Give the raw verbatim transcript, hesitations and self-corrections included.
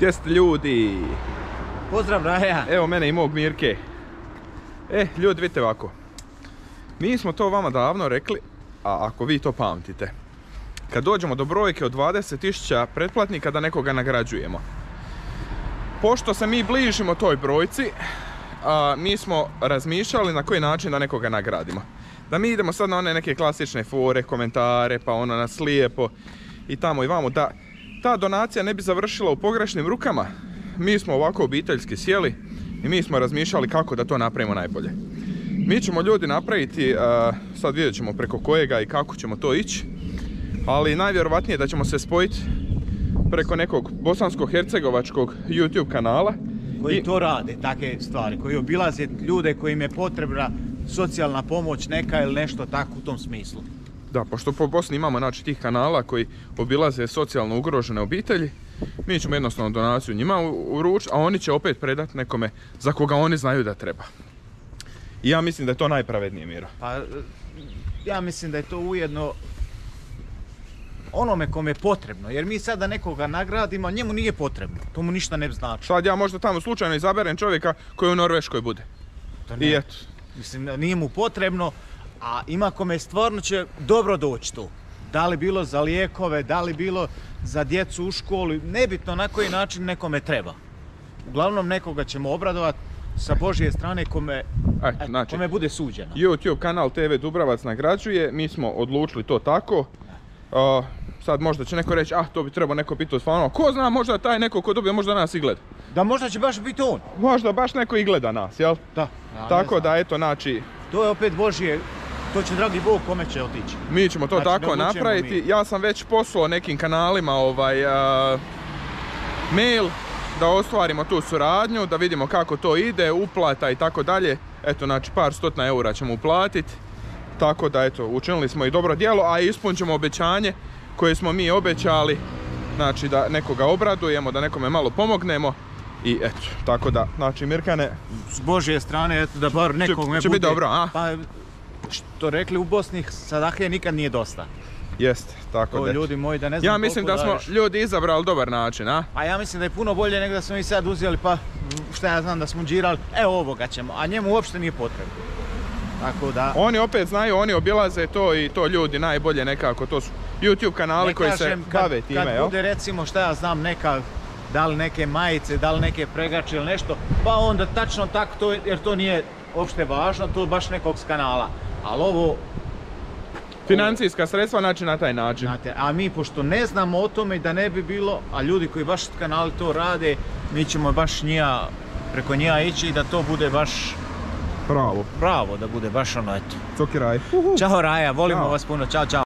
Gdje ste ljudi? Pozdrav Raja. Evo mene i mog Mirke. E, ljudi, vidite ovako. Mi smo to vama davno rekli, a ako vi to pamtite. Kad dođemo do brojke od dvadeset tisuća pretplatnika da nekoga nagrađujemo. Pošto se mi bližimo toj brojci, a, mi smo razmišljali na koji način da nekoga nagradimo. Da mi idemo sad na one neke klasične fore, komentare, pa ono nas lijepo i tamo i vamo. Da ta donacija ne bi završila u pogrešnim rukama, mi smo ovako obiteljski sjeli i mi smo razmišljali kako da to napravimo najbolje. Mi ćemo ljudi napraviti, uh, sad vidjet ćemo preko kojega i kako ćemo to ići, ali najvjerovatnije da ćemo se spojiti preko nekog bosansko-hercegovačkog YouTube kanala. Koji I... to rade, takve stvari, koji obilaze ljude kojim je potrebna socijalna pomoć neka ili nešto tako u tom smislu. Da, pošto po Bosni imamo znači tih kanala koji obilaze socijalno ugrožene obitelji, mi ćemo jednostavno donaciju njima uručiti, a oni će opet predati nekome za koga oni znaju da treba. I ja mislim da je to najpravednije, Miro. Pa, ja mislim da je to ujedno onome kome je potrebno, jer mi sada nekoga nagradimo, a njemu nije potrebno, to mu ništa ne znači. Sad ja možda tamo slučajno izaberem čovjeka koji u Norveškoj bude. To ne, I eto. Mislim, nije mu potrebno, a ima kome stvarno će dobro doći tu. Da li bilo za lijekove, da li bilo za djecu u školi, nebitno na koji način nekome treba. Uglavnom nekoga ćemo obradovati sa Božje strane kome, Aj, et, znači, kome bude suđeno. YouTube kanal T V Dubravac nagrađuje, mi smo odlučili to tako. Uh, sad možda će neko reći, ah, to bi trebao neko biti od fanova. Ko zna, možda taj neko ko dobije možda nas i gleda. Da možda će baš biti on. Možda baš neko i gleda nas, jel? Da. Ja, tako da, eto, znači... To je opet Božje, to će dragi Bog kome će otići. Mi ćemo to znači, tako napraviti. Mi. Ja sam već poslao nekim kanalima ovaj, uh, mail da ostvarimo tu suradnju, da vidimo kako to ide, uplata i tako dalje. Eto, znači par stotina eura ćemo uplatiti. Tako da, eto, učinili smo i dobro djelo, a ispunit ćemo obećanje koje smo mi obećali. Znači da nekoga obradujemo, da nekome malo pomognemo. I eto, tako da, znači Mirkane... S Božje strane, eto, da bar nekog ne bude... Će biti dobro, a? Pa, što rekli u Bosni, sadahe nikad nije dosta. Jeste, tako to, da. Ljudi moji, da ne znam ja mislim da smo daješ. ljudi izabrali dobar način, a? A ja mislim da je puno bolje nego da smo i sad uzeli, pa šta ja znam da smo džirali, evo ovoga ćemo, a njemu uopšte nije potrebno. Tako da... Oni opet znaju, oni obilaze to i to ljudi najbolje nekako, to su YouTube kanali ne koji kažem, se kad, bave time, kad jel? bude recimo šta ja znam neka, da li neke majice, da li neke pregače ili nešto, pa onda tačno tako to, jer to nije uopšte važno, to baš nekog s kanala. Ali ovo... Financijska sredstva, znači na taj način. Znate, a mi pošto ne znamo o tome da ne bi bilo, a ljudi koji baš kanali to rade, mi ćemo baš njija, preko njija ići i da to bude baš... Pravo. Pravo, da bude baš ono, eto. Coki raj. Ćao Raja, volimo Ćao. vas puno, čao, čao.